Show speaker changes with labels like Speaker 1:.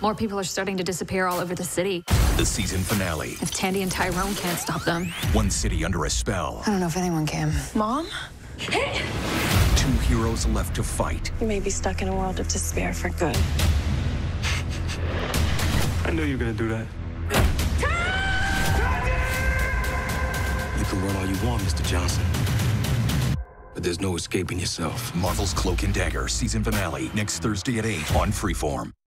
Speaker 1: More people are starting to disappear all over the city.
Speaker 2: The season finale.
Speaker 1: If Tandy and Tyrone can't stop them.
Speaker 2: One city under a spell.
Speaker 3: I don't know if anyone can.
Speaker 4: Mom?
Speaker 2: Two heroes left to fight.
Speaker 4: You may be stuck in a world of despair for good.
Speaker 5: I knew you were gonna do that.
Speaker 6: You can run all you want, Mr. Johnson. But there's no escaping yourself.
Speaker 2: Marvel's Cloak and Dagger season finale next Thursday at 8 on Freeform.